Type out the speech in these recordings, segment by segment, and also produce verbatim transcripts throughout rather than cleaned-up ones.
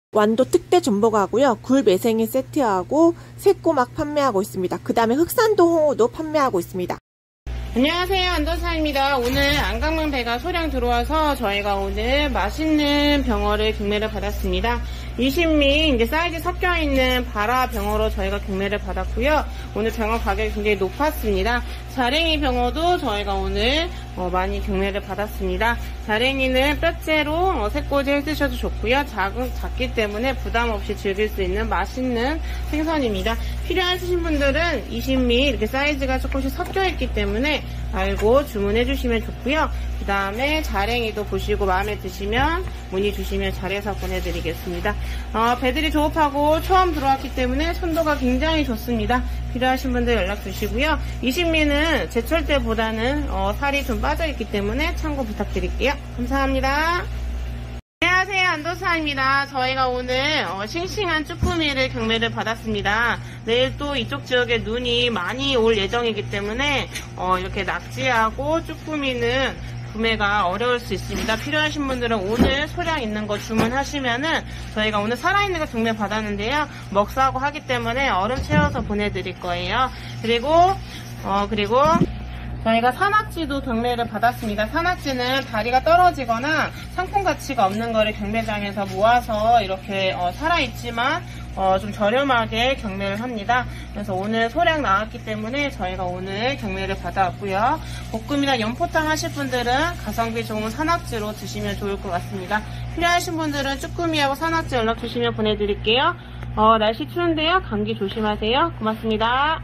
완도 특대 전복하고요. 굴 매생이 세트하고 새꼬막 판매하고 있습니다. 그 다음에 흑산도 홍어도 판매하고 있습니다. 안녕하세요, 안도사입니다. 오늘 안강문 배가 소량 들어와서 저희가 오늘 맛있는 병어를 경매를 받았습니다. 이십미 이제 사이즈 섞여 있는 바라 병어로 저희가 경매를 받았고요. 오늘 병어 가격이 굉장히 높았습니다. 자랭이 병어도 저희가 오늘 어, 많이 경매를 받았습니다. 자랭이는 뼈째로 어, 새꼬지 해 드셔도 좋고요. 작은, 작기 때문에 부담 없이 즐길 수 있는 맛있는 생선입니다. 필요하신 분들은 이십 미 이렇게 사이즈가 조금씩 섞여 있기 때문에 알고 주문해 주시면 좋고요. 그 다음에 자랭이도 보시고 마음에 드시면 문의 주시면 잘해서 보내드리겠습니다. 어, 배들이 조업하고 처음 들어왔기 때문에 선도가 굉장히 좋습니다. 필요하신 분들 연락 주시고요. 이십 미는 제철 때보다는 어, 살이 좀 빠져있기 때문에 참고 부탁드릴게요. 감사합니다. 안녕하세요, 안도사입니다. 저희가 오늘 어, 싱싱한 쭈꾸미를 경매를 받았습니다. 내일 또 이쪽 지역에 눈이 많이 올 예정이기 때문에 어, 이렇게 낙지하고 쭈꾸미는 구매가 어려울 수 있습니다. 필요하신 분들은 오늘 소량 있는 거 주문하시면은 저희가 오늘 살아있는 거 경매 받았는데요. 먹사하고 하기 때문에 얼음 채워서 보내드릴 거예요. 그리고 어 그리고 저희가 산낙지도 경매를 받았습니다. 산낙지는 다리가 떨어지거나 상품 가치가 없는 거를 경매장에서 모아서 이렇게 어, 살아있지만 어, 좀 저렴하게 경매를 합니다. 그래서 오늘 소량 나왔기 때문에 저희가 오늘 경매를 받아왔고요. 볶음이나 연포탕 하실 분들은 가성비 좋은 산낙지로 드시면 좋을 것 같습니다. 필요하신 분들은 쭈꾸미하고 산낙지 연락 주시면 보내드릴게요. 어, 날씨 추운데요. 감기 조심하세요. 고맙습니다.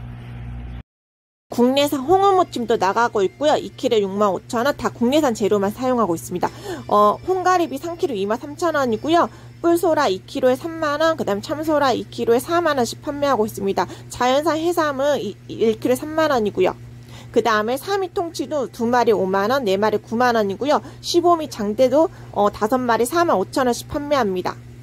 국내산 홍어무침도 나가고 있고요. 이 킬로그램에 육만 오천 원, 다 국내산 재료만 사용하고 있습니다. 어, 홍가리비 삼 킬로그램에 이만 삼천 원이고요. 뿔소라 이 킬로그램에 삼만 원, 그 다음 참소라 이 킬로그램에 사만 원씩 판매하고 있습니다. 자연산 해삼은 일 킬로그램에 삼만 원이고요. 그 다음에 삼위 통치도 두 마리 오만 원, 네 마리 구만 원이고요. 십오 미 장대도 어, 다섯 마리 사만 오천 원씩 판매합니다.